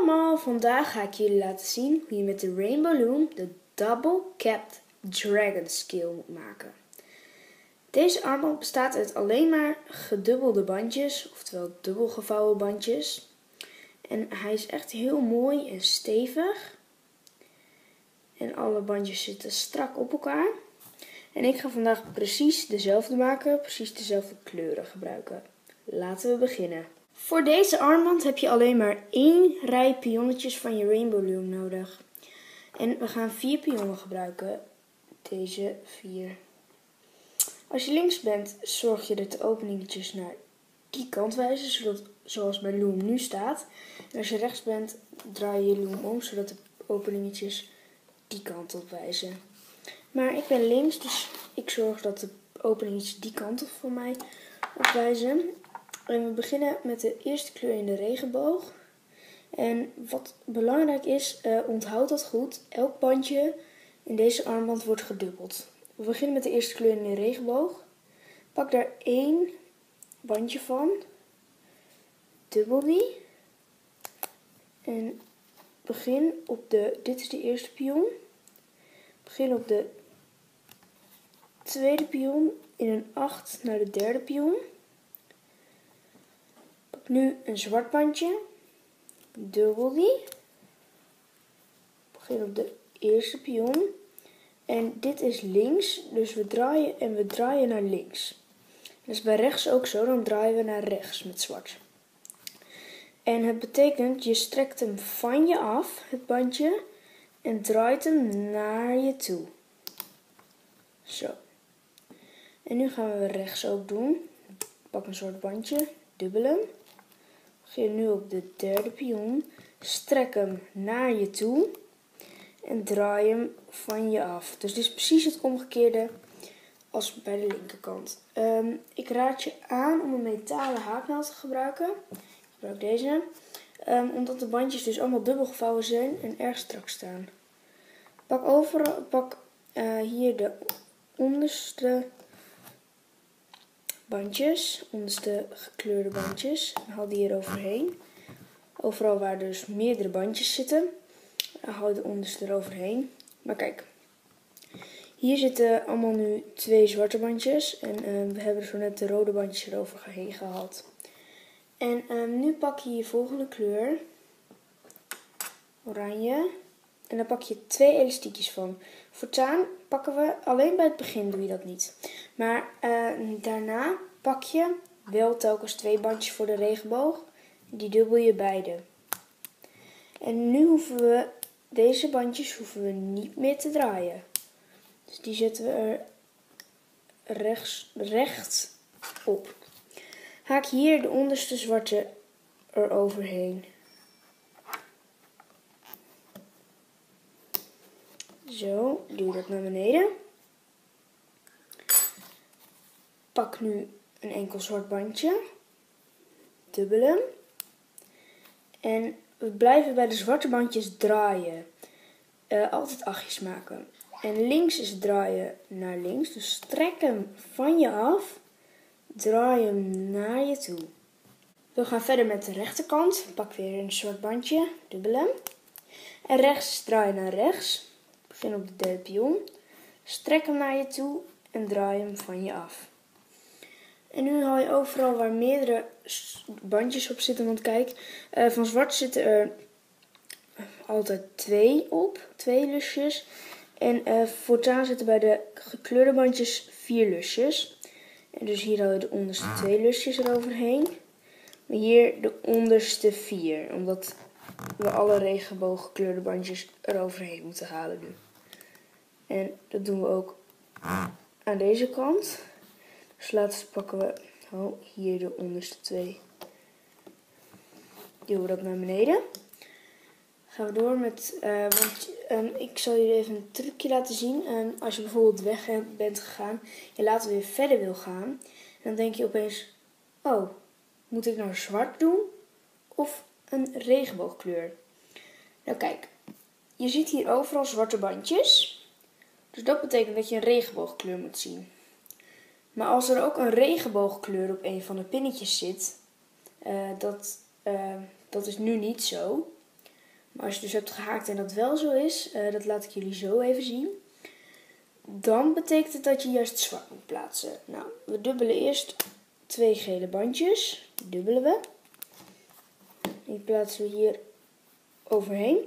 allemaal, vandaag ga ik jullie laten zien hoe je met de Rainbow Loom de Double Capped Dragon Scale moet maken. Deze armband bestaat uit alleen maar gedubbelde bandjes, oftewel dubbel gevouwen bandjes. En hij is echt heel mooi en stevig. En alle bandjes zitten strak op elkaar. En ik ga vandaag precies dezelfde maken, precies dezelfde kleuren gebruiken. Laten we beginnen. Voor deze armband heb je alleen maar 1 rij pionnetjes van je Rainbow Loom nodig. En we gaan 4 pionnen gebruiken. Deze 4. Als je links bent, zorg je dat de openingetjes naar die kant wijzen, zoals mijn loom nu staat. En als je rechts bent, draai je loom om, zodat de openingetjes die kant op wijzen. Maar ik ben links, dus ik zorg dat de openingetjes die kant op van mij opwijzen. En we beginnen met de eerste kleur in de regenboog. En wat belangrijk is, onthoud dat goed. Elk bandje in deze armband wordt gedubbeld. We beginnen met de eerste kleur in de regenboog. Pak daar 1 bandje van. Dubbel die. En begin op dit is de eerste pion. Begin op de tweede pion in een 8 naar de derde pion. Pak nu een zwart bandje. Dubbel die. Begin op de eerste pion. En dit is links, dus we draaien naar links. Dat is bij rechts ook zo, dan draaien we naar rechts met zwart. En het betekent, je strekt hem van je af, het bandje, en draait hem naar je toe. Zo. En nu gaan we rechts ook doen. Pak een zwart bandje, dubbelen. Begin nu op de derde pion. Strek hem naar je toe. En draai hem van je af. Dus dit is precies het omgekeerde als bij de linkerkant. Ik raad je aan om een metalen haaknaald te gebruiken. Ik gebruik deze. Omdat de bandjes dus allemaal dubbel gevouwen zijn en erg strak staan. Pak hier de onderste bandjes, onderste gekleurde bandjes. En haal die hier overheen. Overal waar dus meerdere bandjes zitten, hou de onderste eroverheen. Maar kijk, hier zitten allemaal nu 2 zwarte bandjes. En we hebben zo net de rode bandjes eroverheen gehaald. En nu pak je je volgende kleur. Oranje. En daar pak je 2 elastiekjes van. Voortaan pakken we, alleen bij het begin doe je dat niet. Maar daarna pak je wel telkens 2 bandjes voor de regenboog. Die dubbel je beide. En nu hoeven we deze bandjes niet meer te draaien. Dus die zetten we er recht op. Haak hier de onderste zwarte eroverheen. Zo, duw dat naar beneden. Pak nu een enkel zwart bandje. Dubbelen. En we blijven bij de zwarte bandjes draaien. Altijd achtjes maken. En links is draaien naar links. Dus strek hem van je af. Draai hem naar je toe. We gaan verder met de rechterkant. Pak weer een zwart bandje. Dubbelen. En rechts draaien naar rechts. Begin op de derde pion. Strek hem naar je toe en draai hem van je af. En nu haal je overal waar meerdere bandjes op zitten. Want kijk, van zwart zitten er altijd 2 op. 2 lusjes. En voortaan zitten bij de gekleurde bandjes 4 lusjes. En dus hier haal je de onderste 2 lusjes eroverheen. Maar hier de onderste 4. Omdat we alle regenbooggekleurde bandjes eroverheen moeten halen nu. En dat doen we ook aan deze kant. Dus laatst pakken we hier de onderste 2. Duwen we dat naar beneden. Gaan we door met, ik zal jullie even een trucje laten zien. Als je bijvoorbeeld weg bent gegaan en later weer verder wil gaan. Dan denk je opeens, oh, moet ik nou zwart doen of een regenboogkleur? Nou kijk, je ziet hier overal zwarte bandjes. Dus dat betekent dat je een regenboogkleur moet zien. Maar als er ook een regenboogkleur op een van de pinnetjes zit, dat is nu niet zo. Maar als je dus hebt gehaakt en dat wel zo is, dat laat ik jullie zo even zien. Dan betekent het dat je juist zwart moet plaatsen. Nou, we dubbelen eerst 2 gele bandjes. Die dubbelen we. Die plaatsen we hier overheen.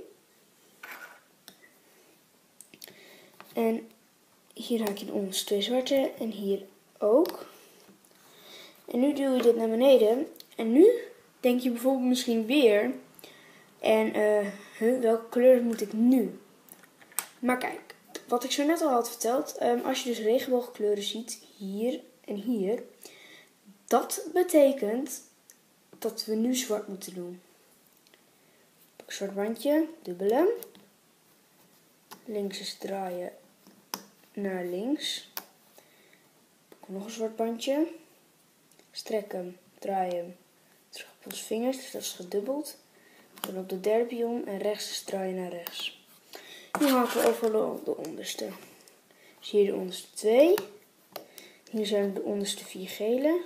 En hier haak je de onderste 2 zwarte en hier ook. En nu duw je dit naar beneden. En nu denk je bijvoorbeeld misschien weer. En welke kleur moet ik nu? Maar kijk, wat ik zo net al had verteld. Als je dus regenboogkleuren ziet, hier en hier. Dat betekent dat we nu zwart moeten doen. Pak een zwart bandje, dubbelen. Links is draaien naar links. Pak nog een zwart bandje. Strek hem, draai hem terug op onze vingers, dus dat is gedubbeld. Dan op de derde pion en rechts is draaien naar rechts. Nu haken we overal de onderste. Dus hier de onderste 2. Hier zijn de onderste 4 gele.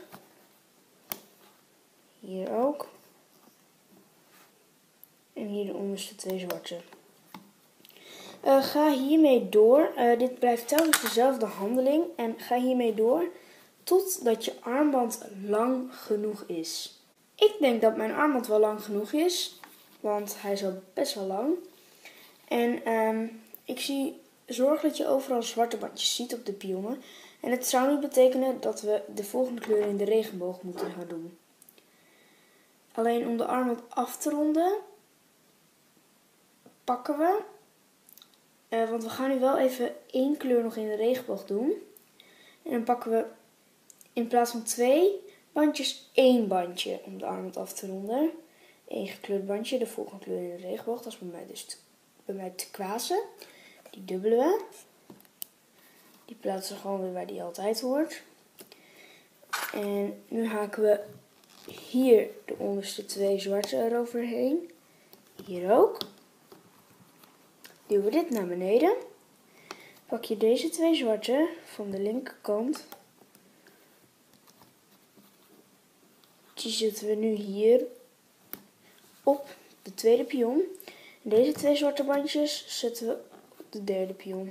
Hier ook. En hier de onderste 2 zwarte. Ga hiermee door. Dit blijft telkens dezelfde handeling. En ga hiermee door totdat je armband lang genoeg is. Ik denk dat mijn armband wel lang genoeg is. Want hij is al best wel lang. En zorg dat je overal zwarte bandjes ziet op de pionnen. En het zou nu betekenen dat we de volgende kleur in de regenboog moeten gaan doen. Alleen om de armband af te ronden, pakken we. Want we gaan nu wel even 1 kleur nog in de regenboog doen. En dan pakken we in plaats van 2 bandjes 1 bandje om de armband af te ronden. 1 gekleurd bandje, de volgende kleur in de regenboog. Dat is bij mij turquoise. Die dubbelen we. Die plaatsen we gewoon weer waar die altijd hoort. En nu haken we hier de onderste 2 zwarte eroverheen. Hier ook. Duwen we dit naar beneden. Pak je deze 2 zwarte van de linkerkant. Die zetten we nu hier op de tweede pion. En deze 2 zwarte bandjes zetten we op de derde pion.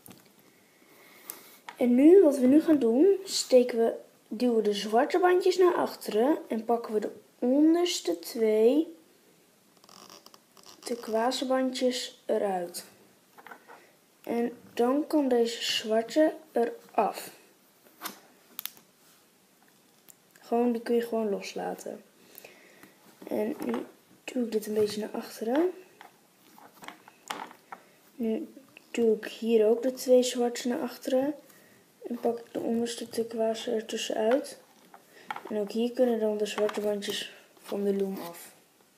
En nu, wat we nu gaan doen, duwen we de zwarte bandjes naar achteren en pakken we de onderste 2 turquoise bandjes eruit. En dan kan deze zwarte eraf. Die kun je gewoon loslaten. En nu doe ik dit een beetje naar achteren. Nu doe ik hier ook de 2 zwarte naar achteren. En pak ik de onderste turquoise er tussenuit. En ook hier kunnen dan de zwarte bandjes van de loom af.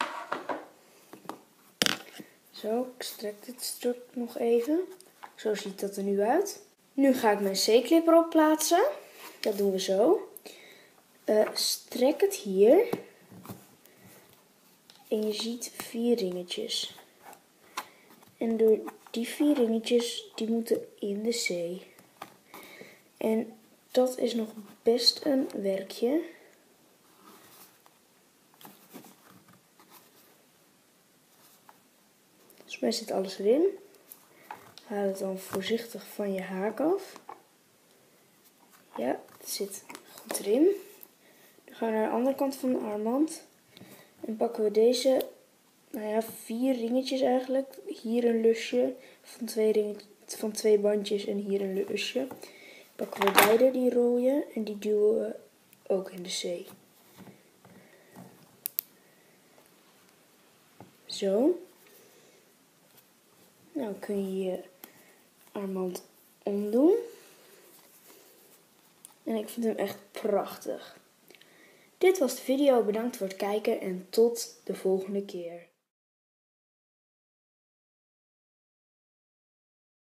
Zo, ik strek dit stuk nog even. Zo ziet dat er nu uit. Nu ga ik mijn C-clip erop plaatsen. Dat doen we zo. Strek het hier. En je ziet 4 ringetjes. En door die 4 ringetjes, die moeten in de C. En dat is nog best een werkje. Volgens mij zit alles erin. Haal het dan voorzichtig van je haak af. Ja, het zit goed erin. Dan gaan we naar de andere kant van de armband. En pakken we deze, 4 ringetjes eigenlijk. Hier een lusje van 2 bandjes en hier een lusje. Pakken we beide die rode en die duwen we ook in de C. Zo. Nou kun je je armband omdoen. En ik vind hem echt prachtig. Dit was de video. Bedankt voor het kijken en tot de volgende keer.